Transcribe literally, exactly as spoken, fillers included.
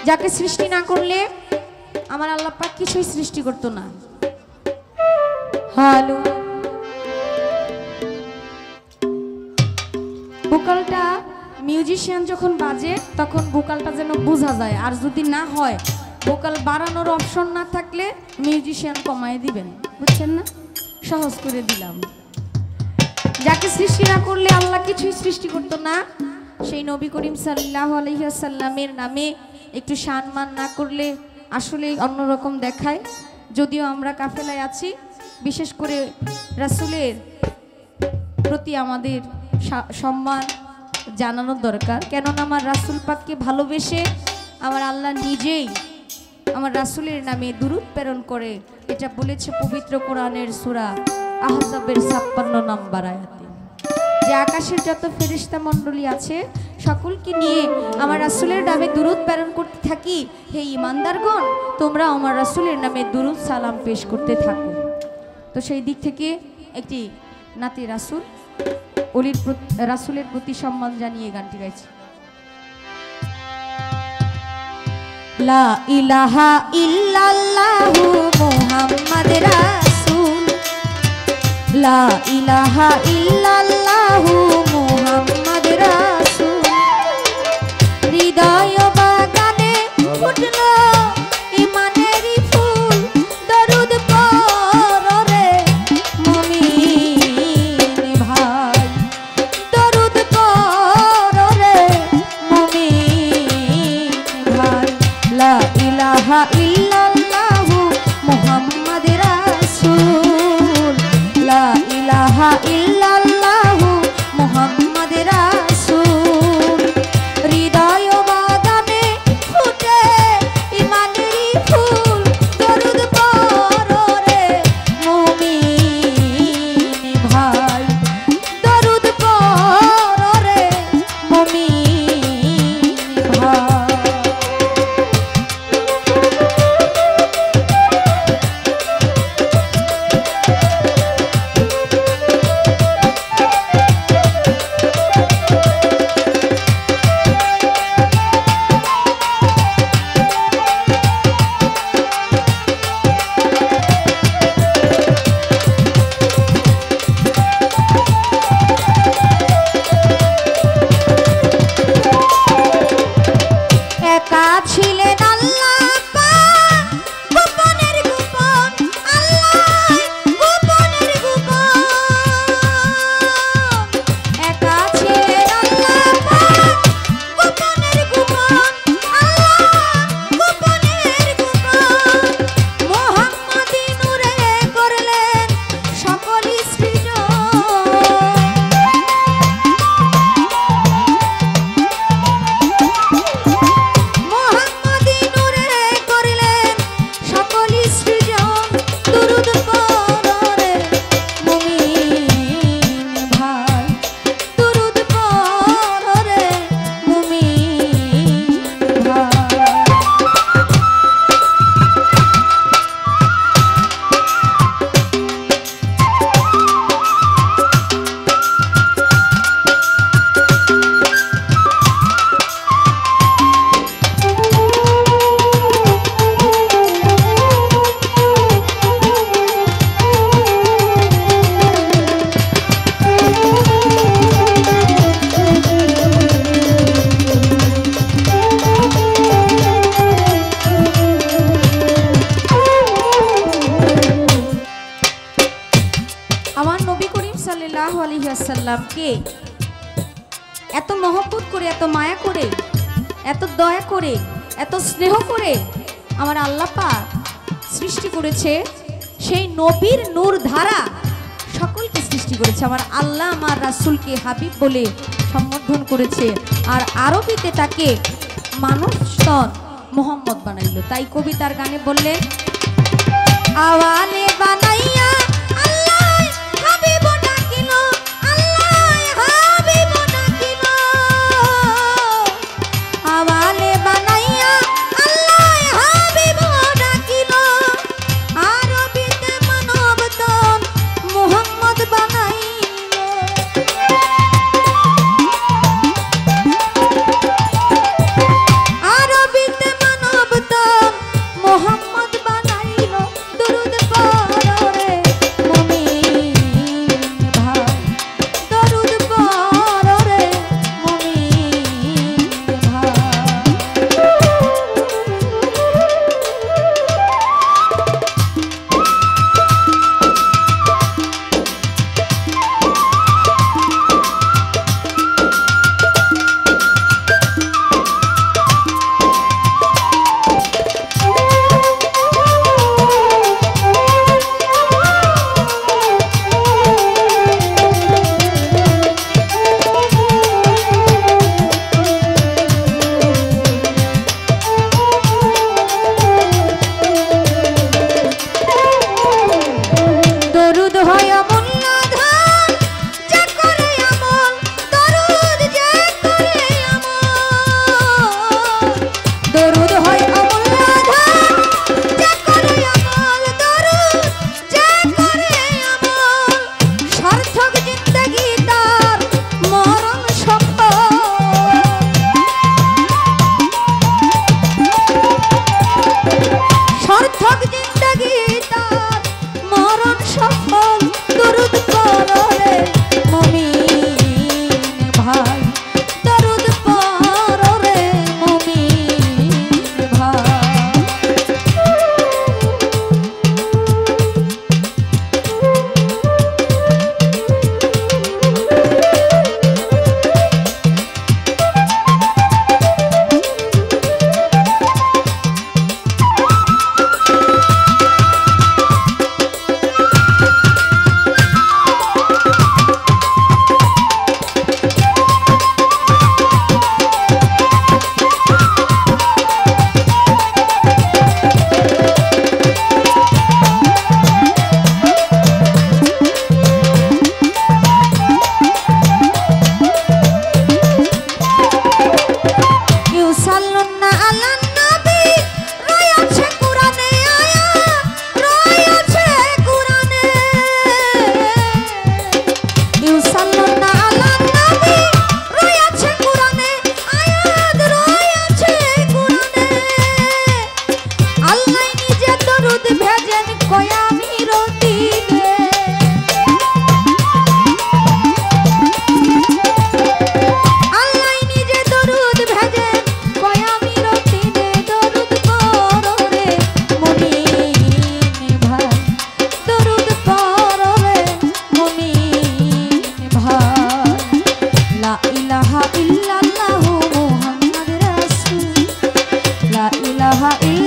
যাকে সৃষ্টি না করলে আমার আল্লাহ পাক কিছুই সৃষ্টি করতো না। হ্যালো, ভোকালটা মিউজিশিয়ান যখন বাজে তখন ভোকালটা যেন বোঝা যায়, আর যদি না হয় ভোকাল বাড়ানোর অপশন না থাকলে মিউজিশিয়ান কমায় দিবেন, বুঝছেন না? সহজ করে দিলাম। যাকে সৃষ্টি না করলে আল্লাহ কিছুই সৃষ্টি করতো না, সেই নবী করিম সাল্লাল্লাহু আলাইহি ওয়াসাল্লামের নামে একটু সম্মান না করলে আসলে অন্যরকম দেখায়। যদিও আমরা কাফেলায় আছি, বিশেষ করে রাসূলের প্রতি আমাদের সম্মান জানানোর দরকার, কেননা আমার রাসূল পাককে ভালোবেসে আমার আল্লাহ নিজেই আমার রাসূলের নামে দুরূদ প্রেরণ করে। এটা বলেছে পবিত্র কোরআনের সূরা আহজাবের ছাপ্পান্ন নম্বর আয়াতে, যে আকাশের যত ফেরেশতা মণ্ডলী আছে সকলকে নিয়ে আমার রাসূলের নামে দুরূদ প্রেরণ করতে থাকি। হে ঈমানদারগণ, তোমরা আমার রাসূলের নামে দুরূদ সালাম পেশ করতে থাকো। তো সেই দিক থেকে একটি নাতি রাসূল অলির রাসূলের প্রতি সম্মান জানিয়ে গানটি গাইছি। লা ইলাহা ইল্লাল্লাহু মুহাম্মাদ রাসূল, লা ইলাহা ইল্লাল্লাহু মুহাম্মাদ রাসূল। হৃদয় বাগানে ফুটলো ঈমানের ফুল, দরুদ পড়ো রে মুমিন ভাই, দরুদ পড়ো রে মুমিন ভাই। লা ইলাহা ইল্লাল্লাহু মুহাম্মাদ রাসূল, লা ইলাহা ইল্লাল্লাহু মুহাম্মাদ রাসূল। হৃদয় বাগানে ফুটে ঈমানেরই ফুল, দরুদ পড়ো রে মুমিন ভাই, দরুদ পড়ো রে মুমিন ভাই। একা ছিলেন আল্লাহ পাক, গোপনের গোপন আল্লাহ, গোপনের গোপন। একা ছিলেন আল্লাহ পাক, গোপনের গোপন আল্লাহ, গোপনের গোপন। মুহাম্মাদি নূরে করলেন সকল সৃজন, মুহাম্মাদি নূরে করলেন সকল সৃজন। দুরূদ পড়ো রে মুমিন ভাই, দুরূদ পড়ো রে মুমিন ভাই। আমার নবী করিম সাল্লাল্লাহু আলাইহি ওয়াসাল্লামকে এত মহব্বত করে, এত মায়া করে, এত দয়া করে, এত স্নেহ করে আমার আল্লাহ পাক সৃষ্টি করেছে। সেই নবীর নূর ধারা সকলকে সৃষ্টি করেছে আমার আল্লাহ। আমার রাসূলকে হাবিব বলে সম্বোধন করেছে, আর আরবিতে তাকে মানব স্তন মোহাম্মদ বানাইল। তাই কবিতার গানে বললেন, আওয়ালে বানাইয়া আল্লাহ হাবিব ডাকিল, আল্লাহ হাবিব ডাকিল। আওয়ালে বানাইয়া আল্লাহ হাবিব ডাকিল, আরবিতে মানব তন মুহাম্মদ বানাইল। আরবিতে সাল্লাল্লাহু আলা নবী রয়েছে কুরআনে আয়াত রয়েছে কুরআনে ইউ সাল্লাল্লাহু আলা নবী রয়েছে কুরআনে আয়াত রয়েছে কুরআনে আল্লাহ নিজে দরুদ ভেজেন কয়ামির দিনে আল্লাহ নিজে দরুদ ভেজেন কয়ামির দিনে দরুদ পড়ো রে মুমিন ভাই দরুদ পড়ো রে মুমিন ভাই লা ইলাহা ইল্লাল্লাহু মুহাম্মাদুর রাসূল লা ইলাহা